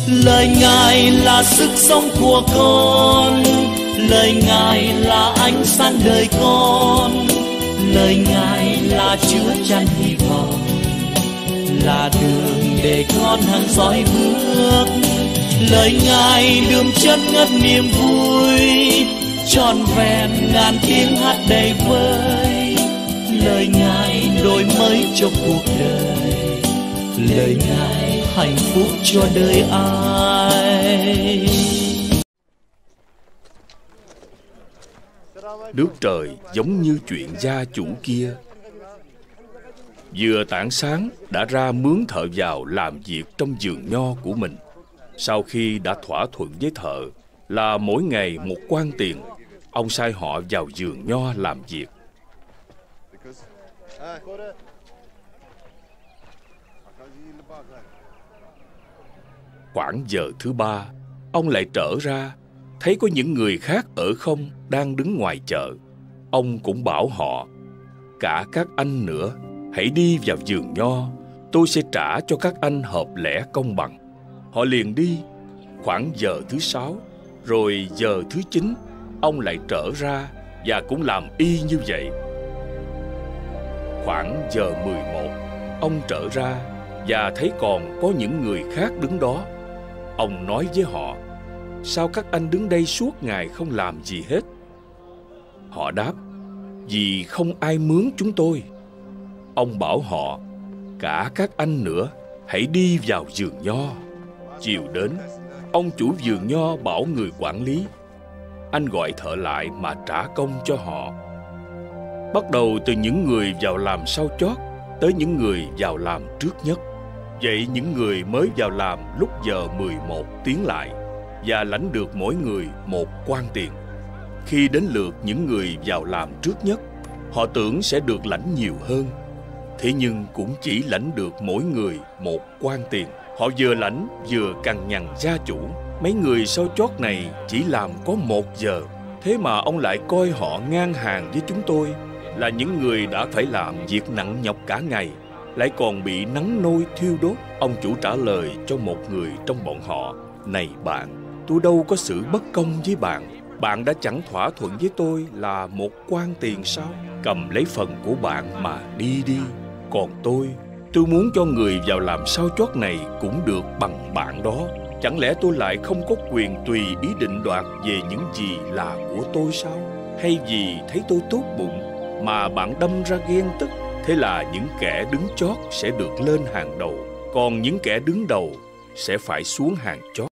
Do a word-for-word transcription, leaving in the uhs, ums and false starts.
Lời Ngài là sức sống của con, lời Ngài là ánh sáng đời con, lời Ngài là chứa chan hy vọng, là đường để con hằng dõi bước. Lời Ngài đượm chất ngất niềm vui, trọn vẹn ngàn tiếng hát đầy vơi. Lời Ngài đổi mới cho cuộc đời, lời Ngài hạnh phúc cho đời ai. Nước trời giống như chuyện gia chủ kia, vừa tảng sáng đã ra mướn thợ vào làm việc trong vườn nho của mình. Sau khi đã thỏa thuận với thợ là mỗi ngày một quan tiền, ông sai họ vào vườn nho làm việc. Khoảng giờ thứ ba, ông lại trở ra, thấy có những người khác ở không đang đứng ngoài chợ. Ông cũng bảo họ: cả các anh nữa, hãy đi vào vườn nho, tôi sẽ trả cho các anh hợp lẽ công bằng. Họ liền đi. Khoảng giờ thứ sáu, rồi giờ thứ chín, ông lại trở ra và cũng làm y như vậy. Khoảng giờ mười một, ông trở ra và thấy còn có những người khác đứng đó. Ông nói với họ: sao các anh đứng đây suốt ngày không làm gì hết? Họ đáp: vì không ai mướn chúng tôi. Ông bảo họ: cả các anh nữa, hãy đi vào vườn nho. Chiều đến, ông chủ vườn nho bảo người quản lý: anh gọi thợ lại mà trả công cho họ. Bắt đầu từ những người vào làm sau chót tới những người vào làm trước nhất. Vậy những người mới vào làm lúc giờ mười một tiến lại và lãnh được mỗi người một quan tiền. Khi đến lượt những người vào làm trước nhất, họ tưởng sẽ được lãnh nhiều hơn. Thế nhưng cũng chỉ lãnh được mỗi người một quan tiền. Họ vừa lãnh vừa cằn nhằn gia chủ: mấy người sau chót này chỉ làm có một giờ, thế mà ông lại coi họ ngang hàng với chúng tôi, là những người đã phải làm việc nặng nhọc cả ngày, lại còn bị nắng nôi thiêu đốt. Ông chủ trả lời cho một người trong bọn họ: này bạn, tôi đâu có xử bất công với bạn. Bạn đã chẳng thỏa thuận với tôi là một quan tiền sao? Cầm lấy phần của bạn mà đi đi. Còn tôi, tôi muốn cho người vào làm sau chót này cũng được bằng bạn đó. Chẳng lẽ tôi lại không có quyền tùy ý định đoạt về những gì là của tôi sao? Hay vì thấy tôi tốt bụng mà bạn đâm ra ghen tức? Thế là những kẻ đứng chót sẽ được lên hàng đầu, còn những kẻ đứng đầu sẽ phải xuống hàng chót.